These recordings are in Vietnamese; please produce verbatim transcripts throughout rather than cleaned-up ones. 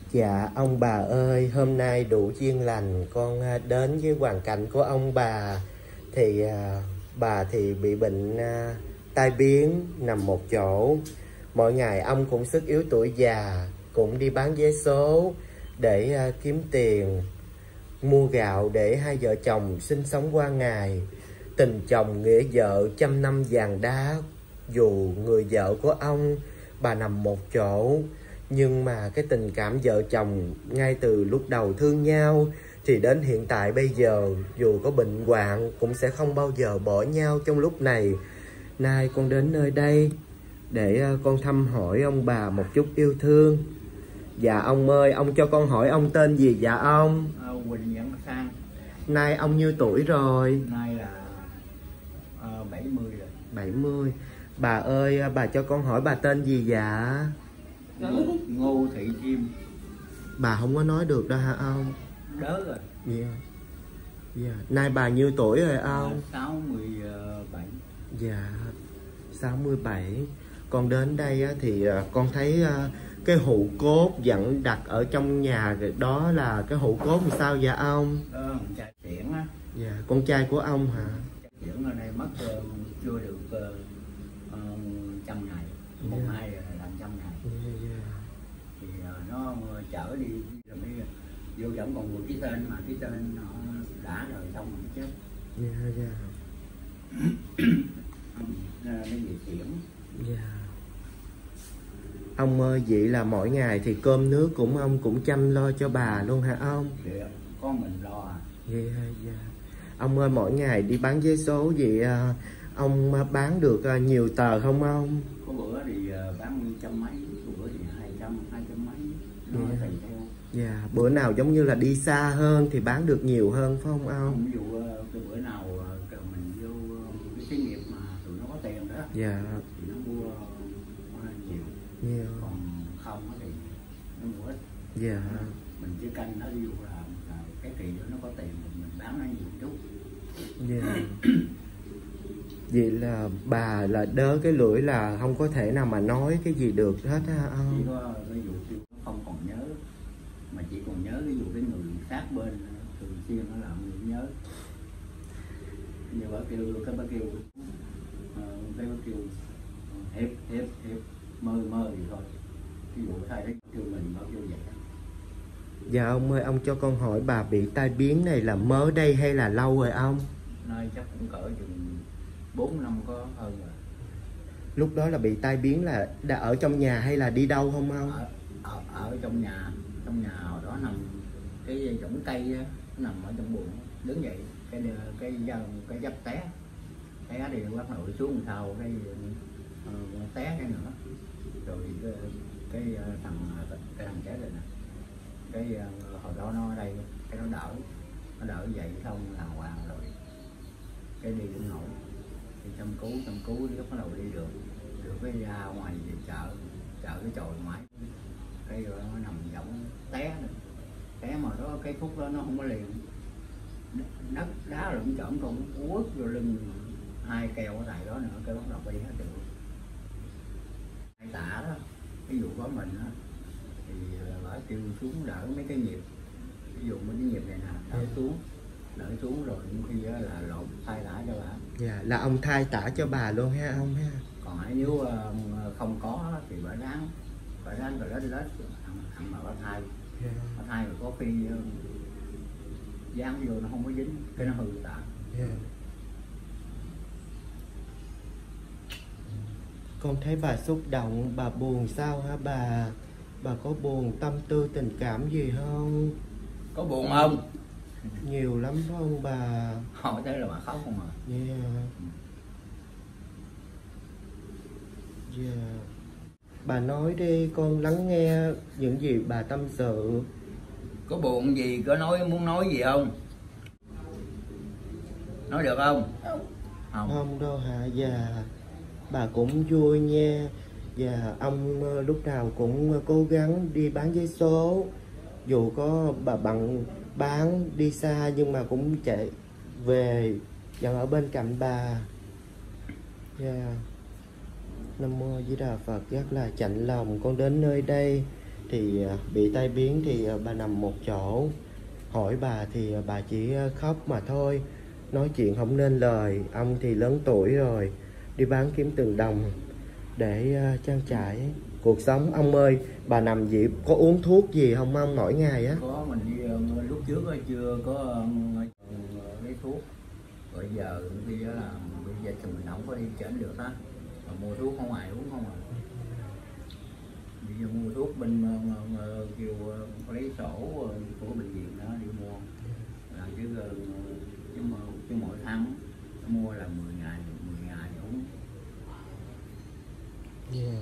Dạ ông bà ơi, hôm nay đủ duyên lành con đến với hoàn cảnh của ông bà. Thì à, bà thì bị bệnh à, tai biến nằm một chỗ. Mỗi ngày ông cũng sức yếu tuổi già, cũng đi bán vé số để à, kiếm tiền mua gạo để hai vợ chồng sinh sống qua ngày. Tình chồng nghĩa vợ trăm năm vàng đá. Dù người vợ của ông bà nằm một chỗ, nhưng mà cái tình cảm vợ chồng ngay từ lúc đầu thương nhau thì đến hiện tại bây giờ dù có bệnh hoạn cũng sẽ không bao giờ bỏ nhau trong lúc này. Nay con đến nơi đây để con thăm hỏi ông bà một chút yêu thương. Dạ ông ơi, ông cho con hỏi ông tên gì dạ ông? À, Quỳnh Văn Sang. Nay ông nhiêu tuổi rồi? Nay là uh, bảy mươi rồi. bảy mươi. Bà ơi, bà cho con hỏi bà tên gì dạ? Ngô Thị Kim. Bà không có nói được đâu hả ông? Đớ rồi. Dạ. Dạ. Nay bà nhiêu tuổi rồi ông? sáu mươi bảy. Dạ, sáu mươi bảy. Con đến đây thì con thấy cái hũ cốt vẫn đặt ở trong nhà, đó là cái hũ cốt làm sao dạ ông? Đó, con trai Tiễn á. Dạ, con trai của ông hả? Tiễn ở đây mất uh, chưa được uh, uh, trăm ngày. Một Yeah. hai làm trăm ngày. Yeah, yeah. Thì uh, nó chở đi rồi mới vô vẫn còn một ký tên, mà ký tên nó đã rồi xong rồi chết. Dạ, dạ. Nó về Tiễn. Dạ. Ông ơi, vậy là mỗi ngày thì cơm nước cũng ông cũng chăm lo cho bà luôn hả ông? Thì con mình lo à. Dạ, dạ. Ông ơi, mỗi ngày đi bán vé số vậy ông bán được nhiều tờ không ông? Có bữa thì bán trăm mấy, có bữa thì hai trăm, hai trăm mấy. Nó Yeah. tùy theo. Dạ, bữa nào giống như là đi xa hơn thì bán được nhiều hơn phải không ông? Ví dụ cái bữa nào mình vô cái xí nghiệp mà tụi nó có tiền đó. Dạ. Thì nó mua nhiều. Nhiều. Còn không thì nó mua ít. Dạ. Mình chỉ canh nó ví dụ là, là cái kỳ đó nó có tiền thì mình bán nó nhiều chút. Dạ. Vậy là bà là đớ cái lưỡi là không có thể nào mà nói cái gì được hết ha ông? Chỉ có ví dụ nó không còn nhớ, mà chỉ còn nhớ ví dụ cái người sát bên thường xuyên nó làm người nhớ. Như bà kêu, cái bà kêu cái bà kêu hiếp hiếp hiếp mơ mơ gì thôi. Ví dụ thay đấy kêu mình bao kêu vậy. Dạ ông ơi, ông cho con hỏi bà bị tai biến này là mới đây hay là lâu rồi ông? Nay chắc cũng cỡ chừng bốn năm có hơn rồi. Lúc đó là bị tai biến là đã ở trong nhà hay là đi đâu không ông? Ở, ở, ở trong nhà, trong nhà hồi đó nằm cái chổng cây á, nó nằm ở trong buồng, đứng dậy cái cái cái, cái dấp té, té thì bắt đầu xuống sau cái uh, té cái nữa, rồi cái, cái thằng cái thằng trẻ này nè, cái uh, hồi đó nó ở đây cái nó đỡ, nó đỡ dậy xong là hoàng rồi, cái đi cũng nổi, thì chăm cứu chăm cứu lúc bắt đầu đi được, được cái ra ngoài về chợ, chợ cái chòi ngoại, cái rồi nó nằm võng té nữa. Té mà đó cái khúc đó nó không có liền, đất đá rồi cũng chởm con quất vô lưng, hai keo ở tại đó nữa, cái bắt đầu đi hết được. Hai tả đó, ví dụ có mình á thì bà kêu xuống đỡ mấy cái nhịp, ví dụ mấy cái nhịp này nè, đỡ xuống, đỡ xuống rồi khi đó là lộn thay tả cho bà. Dạ, là ông thay tả cho bà luôn ha ông ha? Còn nếu không có thì bà ráng, bà ráng rồi lết lết ăn, ăn mà bà thay. Yeah. Bà thay rồi có khi dán vô nó không có dính, cái nó hư tả. Yeah. Con thấy bà xúc động, bà buồn sao hả bà? Bà có buồn tâm tư tình cảm gì không? Có buồn không? Nhiều lắm phải không bà? Hỏi thế là bà khóc không à? Yeah. Yeah. Bà nói đi, con lắng nghe những gì bà tâm sự. Có buồn gì, có nói muốn nói gì không? Nói được không? Không, không đâu hả? Dạ. Bà cũng vui nha. Và ông lúc nào cũng cố gắng đi bán vé số. Dù có bà bận bán đi xa nhưng mà cũng chạy về, vẫn ở bên cạnh bà. Yeah. Nam mô Di Đà Phật, rất là chạnh lòng con đến nơi đây thì bị tai biến thì bà nằm một chỗ. Hỏi bà thì bà chỉ khóc mà thôi, nói chuyện không nên lời. Ông thì lớn tuổi rồi, đi bán kiếm từng đồng để trang trải cuộc sống. Ông ơi, bà nằm gì có uống thuốc gì không ông mỗi ngày á? Có, mình đi lúc trước chưa có lấy thuốc, rồi giờ bây giờ là bây giờ thì mình không có đi chỉnh được á, mà mua thuốc không ai uống không à. Bây giờ mua thuốc bên kêu lấy sổ của bệnh viện đó đi mua, là chứ chứ, chứ mỗi tháng mua là mười ngày mười ngày uống. Yeah.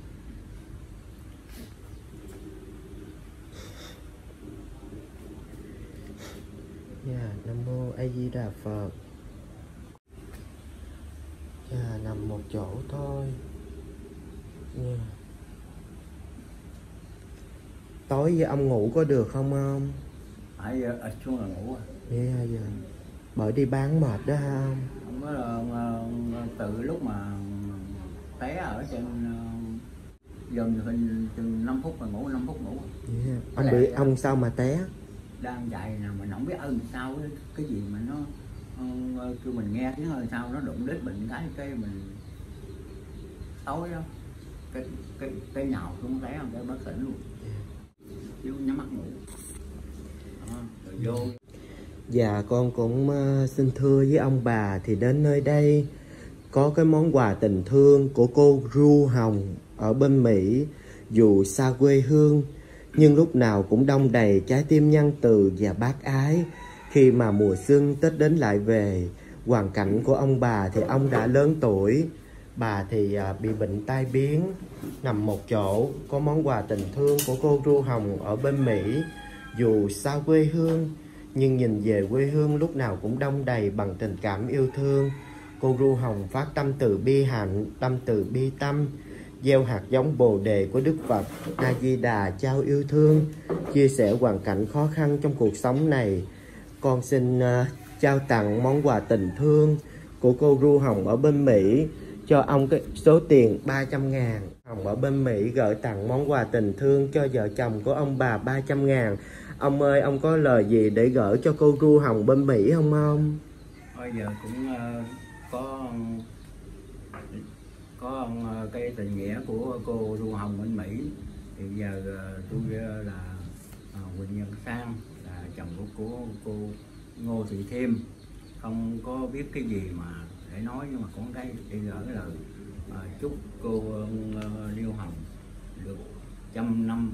Yeah, Nam Mô A Di Đà Phật. Yeah, nằm một chỗ thôi. Yeah. Tối với ông ngủ có được không ông? Phải ít xuống là ngủ à. Yeah, yeah. Bởi đi bán mệt đó ha ông. Không có là từ lúc mà té ở trên dần hình chừng năm phút là ngủ, năm phút ngủ. Yeah. Ông bị ông đó. Sao mà té? Đang chạy nè, mình không biết ơn sao cái, cái gì mà nó uh, kêu mình nghe tiếng hơi sao nó đụng đến bệnh cái cái mình tối đó, cái cái cái nhào xuống té không cái bất tỉnh luôn. Chứ nhắm mắt ngủ đó, rồi vô. Dạ con cũng uh, xin thưa với ông bà thì đến nơi đây có cái món quà tình thương của cô Ru Hồng ở bên Mỹ. Dù xa quê hương nhưng lúc nào cũng đong đầy trái tim nhân từ và bác ái. Khi mà mùa xuân Tết đến lại về, hoàn cảnh của ông bà thì ông đã lớn tuổi, bà thì uh, bị bệnh tai biến, nằm một chỗ. Có món quà tình thương của cô Ru Hồng ở bên Mỹ. Dù xa quê hương nhưng nhìn về quê hương lúc nào cũng đong đầy bằng tình cảm yêu thương. Cô Ru Hồng phát tâm từ bi hạnh, tâm từ bi tâm, gieo hạt giống bồ đề của Đức Phật A Di Đà trao yêu thương, chia sẻ hoàn cảnh khó khăn trong cuộc sống này. Con xin uh, trao tặng món quà tình thương của cô Ru Hồng ở bên Mỹ cho ông cái số tiền ba trăm ngàn. Hồng ở bên Mỹ gửi tặng món quà tình thương cho vợ chồng của ông bà ba trăm ngàn. Ông ơi, ông có lời gì để gửi cho cô Ru Hồng bên Mỹ không ông? Bây giờ cũng uh, có có uh, cái tình nghĩa của cô Ru Hồng bên Mỹ. Thì giờ uh, tôi uh, là uh, Quỳnh Nhân Sang, là chồng của, của cô Ngô Thị Thêm. Không có biết cái gì mà để nói, nhưng mà có cái để gửi lời uh, chúc cô uh, Liêu Hồng được trăm năm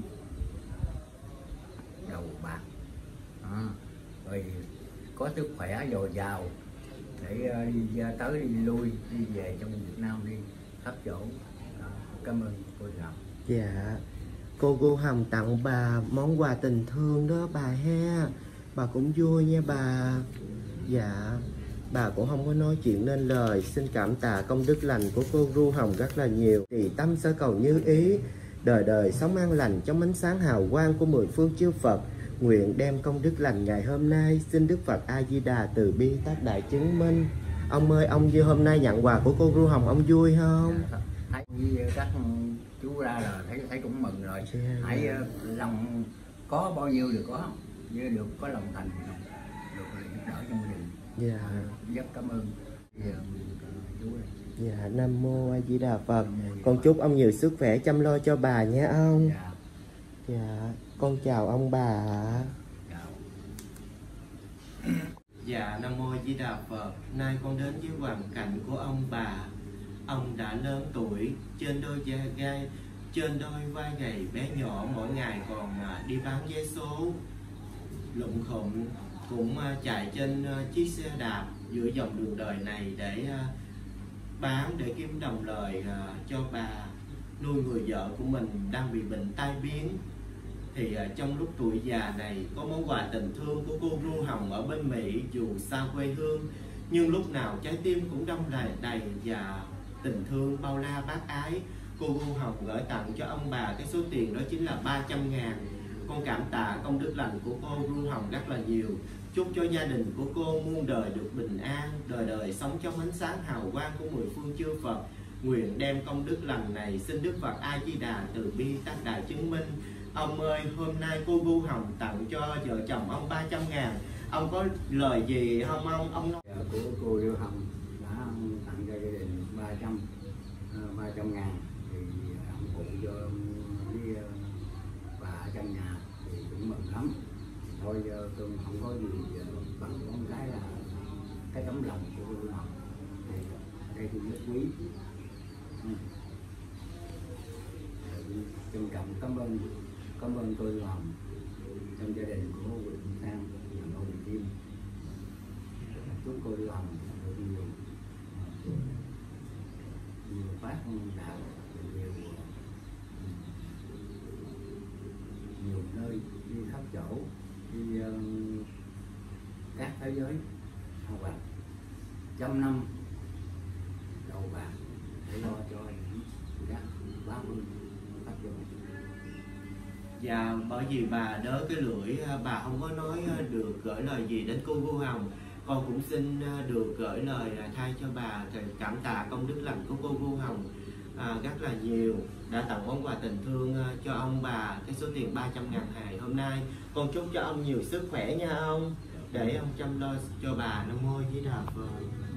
đầu bạc, à, rồi có sức khỏe dồi dào để uh, đi uh, tới đi lui, đi về trong Việt Nam, đi khắp chỗ. À, cảm ơn cô giáo. Dạ, cô Ru Hồng tặng bà món quà tình thương đó bà ha. Bà cũng vui nha bà. Dạ, bà cũng không có nói chuyện nên lời. Xin cảm tạ công đức lành của cô Ru Hồng rất là nhiều. Thì tâm sở cầu như ý, đời đời sống an lành trong ánh sáng hào quang của mười phương chư Phật. Nguyện đem công đức lành ngày hôm nay, xin Đức Phật A Di Đà từ bi tác đại chứng minh. Ông ơi, ông như hôm nay nhận quà của cô Ru Hồng, ông vui không? Dạ, thấy các chú ra là thấy thấy cũng mừng rồi. Hãy yeah. lòng có bao nhiêu được có, như được có lòng thành được giúp đỡ trong gia đình. Dạ. Rất cảm ơn. Dạ. Dạ, Nam Mô A Di Đà Phật. Con chúc ông nhiều sức khỏe chăm lo cho bà nhé ông. Dạ. Dạ, con chào ông bà. Dạ. Dạ, Nam Mô A Di Đà Phật. Nay con đến với hoàn cảnh của ông bà. Ông đã lớn tuổi, trên đôi vai gai, trên đôi vai gầy bé nhỏ, mỗi ngày còn đi bán vé số lụng khụng, cũng chạy trên chiếc xe đạp giữa dòng đường đời này để bán, để kiếm đồng lời cho bà nuôi người vợ của mình đang bị bệnh tai biến. Thì trong lúc tuổi già này có món quà tình thương của cô Ru Hồng ở bên Mỹ. Dù xa quê hương nhưng lúc nào trái tim cũng đong đầy đầy và tình thương bao la bác ái. Cô Ru Hồng gửi tặng cho ông bà cái số tiền đó chính là ba trăm ngàn. Con cảm tạ công đức lành của cô Ru Hồng rất là nhiều. Chúc cho gia đình của cô muôn đời được bình an, đời đời sống trong ánh sáng hào quang của mười phương chư Phật. Nguyện đem công đức lành này xin Đức Phật A Di Đà từ bi tác đại chứng minh Ông ơi, hôm nay cô Gu Hồng tặng cho vợ chồng ông ba trăm ngàn. Ông có lời gì không ông? Ông nói... Dạ, của cô Điêu Hồng đã tặng cho gia đình ba trăm ba trăm ngàn thì ông phụ cho với bà ở trong nhà thì cũng mừng lắm. Thôi giờ tôi không có gì bằng con cái là cái tấm lòng của cô Điêu Hồng thì đây tôi rất quý. Ừ. Trân trọng cảm ơn cảm ơn cô Điêu Hồng trong gia đình của Quỳnh Sang và Ngô Đình Kim. Chúc cô Điêu Hồng được nhiều nhiều phát đạo, nhiều nhiều nơi đi khắp chỗ, đi uh, các thế giới hoặc trăm năm đầu bạc để lo cho những các bác ơn phát dụng. Dạ, bởi vì bà đỡ cái lưỡi, bà không có nói được gửi lời gì đến cô Gu Hồng. Con cũng xin được gửi lời thay cho bà, thì cảm tạ công đức lành của cô Gu Hồng à, rất là nhiều, đã tặng món quà tình thương cho ông bà cái số tiền ba trăm ngàn ngày hôm nay. Con chúc cho ông nhiều sức khỏe nha ông, để ông chăm lo cho bà. Nam mô Di Đà Phật.